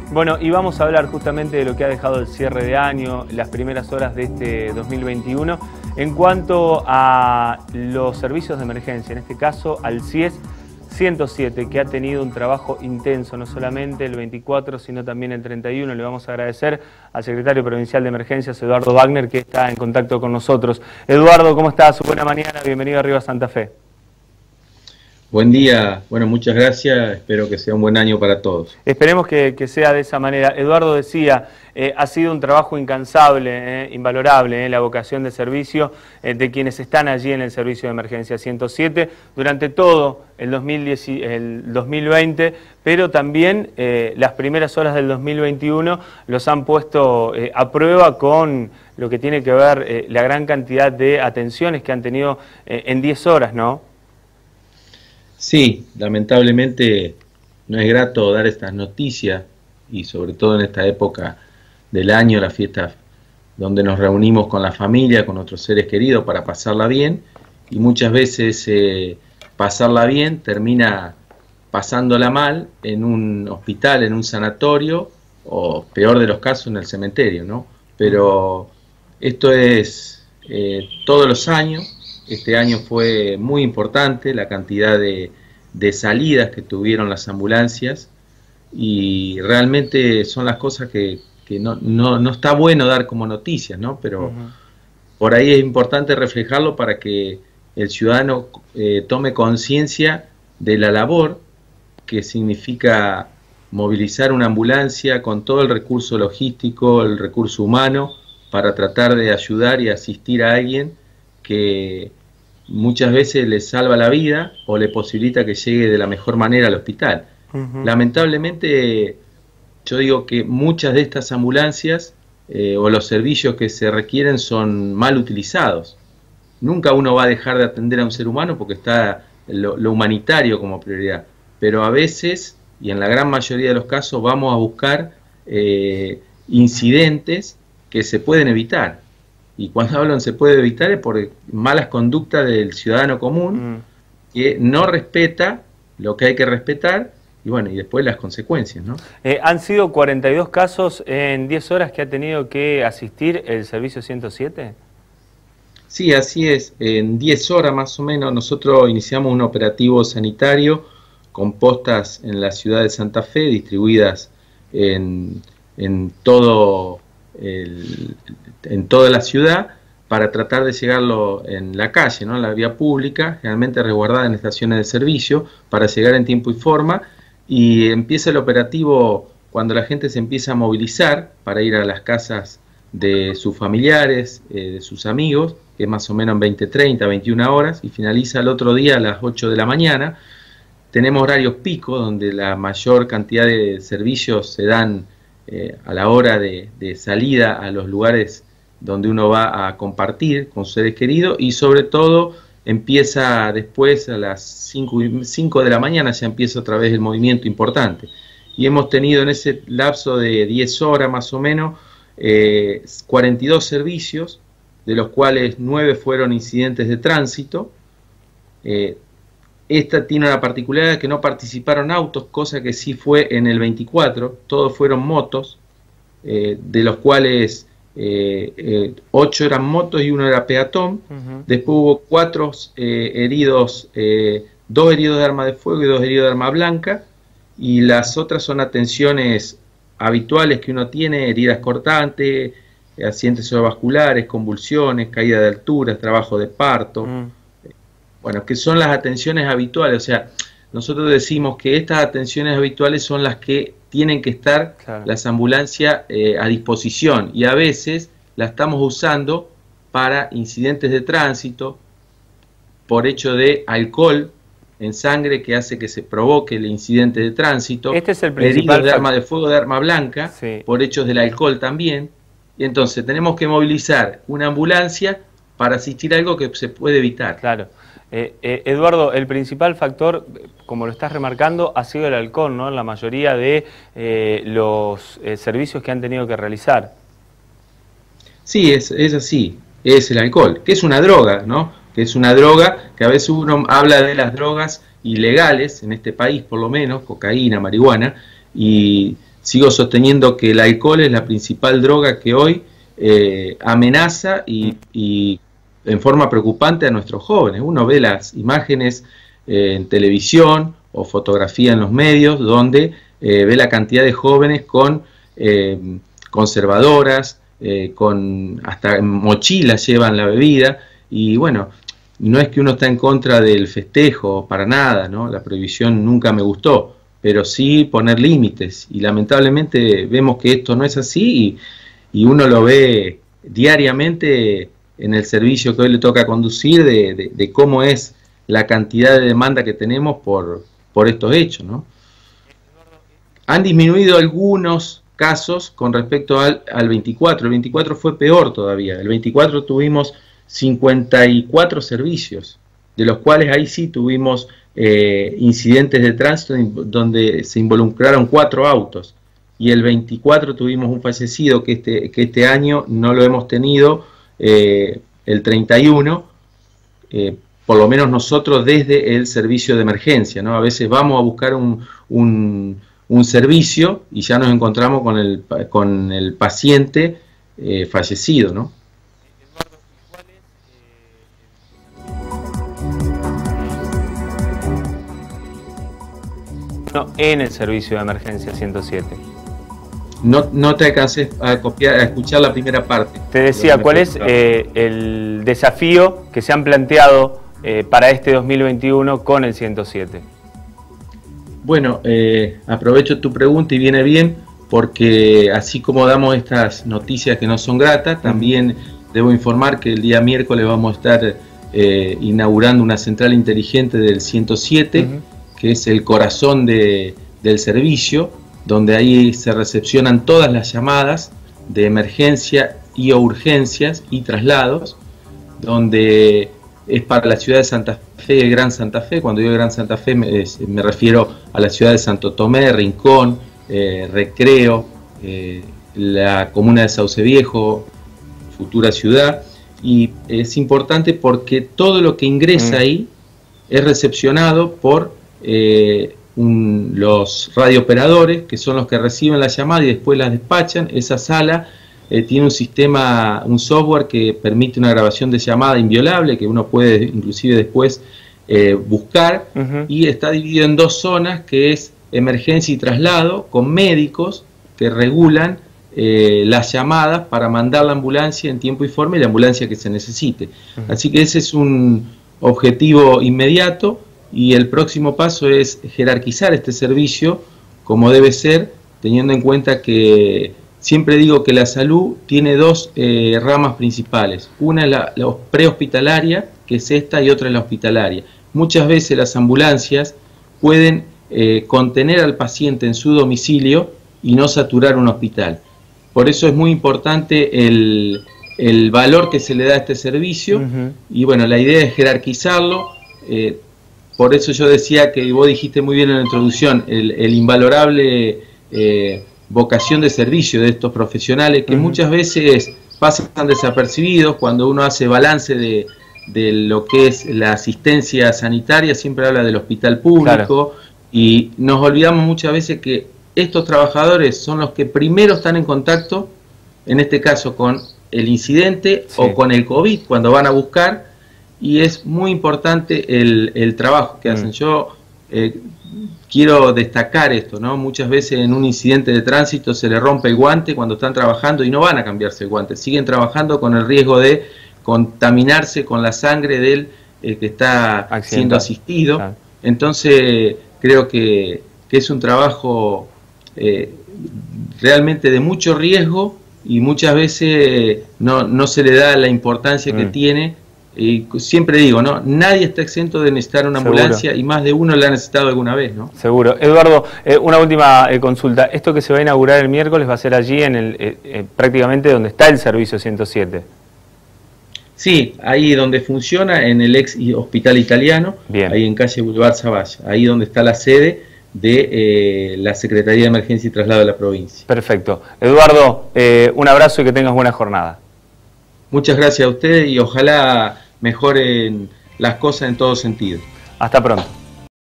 Bueno, y vamos a hablar justamente de lo que ha dejado el cierre de año, las primeras horas de este 2021, en cuanto a los servicios de emergencia, en este caso al CIES 107, que ha tenido un trabajo intenso, no solamente el 24, sino también el 31. Le vamos a agradecer al secretario provincial de Emergencias, Eduardo Wagner, que está en contacto con nosotros. Eduardo, ¿cómo estás? Buena mañana, bienvenido a Arriba Santa Fe. Buen día, bueno, muchas gracias, espero que sea un buen año para todos. Esperemos que sea de esa manera. Eduardo decía, ha sido un trabajo incansable, invalorable, la vocación de servicio de quienes están allí en el servicio de emergencia 107 durante todo el 2020, pero también las primeras horas del 2021 los han puesto a prueba con lo que tiene que ver la gran cantidad de atenciones que han tenido en 10 horas, ¿no? Sí, lamentablemente no es grato dar estas noticias y sobre todo en esta época del año, la fiesta donde nos reunimos con la familia, con nuestros seres queridos para pasarla bien, y muchas veces pasarla bien termina pasándola mal en un hospital, en un sanatorio o peor de los casos en el cementerio, ¿no? Pero esto es todos los años. Este año fue muy importante la cantidad de salidas que tuvieron las ambulancias y realmente son las cosas que no está bueno dar como noticias, ¿no? Pero por ahí es importante reflejarlo para que el ciudadano tome conciencia de la labor que significa movilizar una ambulancia con todo el recurso logístico, el recurso humano, para tratar de ayudar y asistir a alguien que muchas veces le salva la vida o le posibilita que llegue de la mejor manera al hospital. Lamentablemente, yo digo que muchas de estas ambulancias o los servicios que se requieren son mal utilizados. Nunca uno va a dejar de atender a un ser humano porque está lo humanitario como prioridad, pero a veces, y en la gran mayoría de los casos, vamos a buscar incidentes que se pueden evitar. Y cuando hablan se puede evitar es por malas conductas del ciudadano común que no respeta lo que hay que respetar y bueno, y después las consecuencias, ¿no? Han sido 42 casos en 10 horas que ha tenido que asistir el servicio 107. Sí, así es. En 10 horas más o menos nosotros iniciamos un operativo sanitario con postas en la ciudad de Santa Fe distribuidas en toda la ciudad para tratar de llegarlo en la calle, ¿no? En la vía pública, generalmente resguardada en estaciones de servicio, para llegar en tiempo y forma, y empieza el operativo cuando la gente se empieza a movilizar para ir a las casas de sus familiares, de sus amigos, que es más o menos en 20:30, 21 horas, y finaliza el otro día a las 8 de la mañana. Tenemos horarios pico, donde la mayor cantidad de servicios se dan a la hora de salida a los lugares donde uno va a compartir con sus seres queridos, y sobre todo empieza después a las 5 de la mañana, ya empieza otra vez el movimiento importante. Y hemos tenido en ese lapso de 10 horas más o menos 42 servicios, de los cuales 9 fueron incidentes de tránsito. Esta tiene una particularidad que no participaron autos, cosa que sí fue en el 24, todos fueron motos, de los cuales 8 eran motos y 1 era peatón. Después hubo 4 heridos, 2 heridos de arma de fuego y 2 heridos de arma blanca, y las otras son atenciones habituales que uno tiene, heridas cortantes, accidentes cerebrovasculares, convulsiones, caída de alturas, trabajo de parto. Bueno, que son las atenciones habituales. O sea, nosotros decimos que estas atenciones habituales son las que tienen que estar las ambulancias a disposición, y a veces la estamos usando para incidentes de tránsito por hecho de alcohol en sangre que hace que se provoque el incidente de tránsito. Este es el principal heridos de arma de fuego, de arma blanca, por hechos del alcohol también. Y entonces tenemos que movilizar una ambulancia para asistir a algo que se puede evitar. Claro. Eduardo, el principal factor, como lo estás remarcando, ha sido el alcohol, ¿no? En la mayoría de los servicios que han tenido que realizar. Sí, es así, es el alcohol, que es una droga, ¿no? Que es una droga que a veces uno habla de las drogas ilegales, en este país por lo menos, cocaína, marihuana, y sigo sosteniendo que el alcohol es la principal droga que hoy amenaza y en forma preocupante a nuestros jóvenes. Uno ve las imágenes en televisión o fotografía en los medios donde ve la cantidad de jóvenes con conservadoras, con hasta mochilas llevan la bebida, y bueno, no es que uno está en contra del festejo, para nada, ¿no? La prohibición nunca me gustó, pero sí poner límites, y lamentablemente vemos que esto no es así, y uno lo ve diariamente en el servicio que hoy le toca conducir, de cómo es la cantidad de demanda que tenemos por estos hechos, ¿no? Han disminuido algunos casos con respecto al 24, el 24 fue peor todavía, el 24 tuvimos 54 servicios, de los cuales ahí sí tuvimos incidentes de tránsito donde se involucraron 4 autos, y el 24 tuvimos un fallecido que este año no lo hemos tenido, el 31, por lo menos nosotros desde el servicio de emergencia, ¿no? A veces vamos a buscar un servicio y ya nos encontramos con el paciente fallecido, ¿no? En el servicio de emergencia 107. No te alcancé a escuchar la primera parte. Te decía, ¿cuál es el desafío que se han planteado para este 2021 con el 107? Bueno, aprovecho tu pregunta y viene bien, porque así como damos estas noticias que no son gratas, también debo informar que el día miércoles vamos a estar inaugurando una central inteligente del 107, que es el corazón del servicio, donde ahí se recepcionan todas las llamadas de emergencia y urgencias y traslados, donde es para la ciudad de Santa Fe, el Gran Santa Fe. Cuando digo Gran Santa Fe me refiero a la ciudad de Santo Tomé, Rincón, Recreo, la comuna de Sauce Viejo, futura ciudad, y es importante porque todo lo que ingresa ahí es recepcionado por los radiooperadores, que son los que reciben la llamada y después las despachan. Esa sala tiene un sistema, un software que permite una grabación de llamada inviolable, que uno puede inclusive después buscar, y está dividido en 2 zonas, que es emergencia y traslado, con médicos que regulan las llamadas para mandar la ambulancia en tiempo y forma, y la ambulancia que se necesite. Así que ese es un objetivo inmediato, y el próximo paso es jerarquizar este servicio como debe ser, teniendo en cuenta que siempre digo que la salud tiene 2 ramas principales. Una es la prehospitalaria, que es esta, y otra es la hospitalaria. Muchas veces las ambulancias pueden contener al paciente en su domicilio y no saturar un hospital. Por eso es muy importante el valor que se le da a este servicio, y bueno, la idea es jerarquizarlo. Por eso yo decía, que vos dijiste muy bien en la introducción, el invalorable vocación de servicio de estos profesionales, que muchas veces pasan desapercibidos. Cuando uno hace balance de lo que es la asistencia sanitaria, siempre habla del hospital público, y nos olvidamos muchas veces que estos trabajadores son los que primero están en contacto, en este caso con el incidente o con el COVID, cuando van a buscar, y es muy importante el trabajo que hacen. Yo quiero destacar esto, ¿no? Muchas veces en un incidente de tránsito se le rompe el guante cuando están trabajando y no van a cambiarse el guante, siguen trabajando con el riesgo de contaminarse con la sangre del que está siendo asistido. Entonces creo que es un trabajo realmente de mucho riesgo, y muchas veces no se le da la importancia que tiene. Y siempre digo, ¿no? Nadie está exento de necesitar una ambulancia, y más de uno la ha necesitado alguna vez, ¿no? Seguro. Eduardo, una última consulta. Esto que se va a inaugurar el miércoles va a ser allí prácticamente donde está el servicio 107. Sí, ahí donde funciona, en el ex hospital italiano, ahí en calle Boulevard Savage, ahí donde está la sede de la Secretaría de Emergencia y Traslado de la provincia. Perfecto. Eduardo, un abrazo y que tengas buena jornada. Muchas gracias a ustedes, y ojalá mejoren las cosas en todo sentido. Hasta pronto.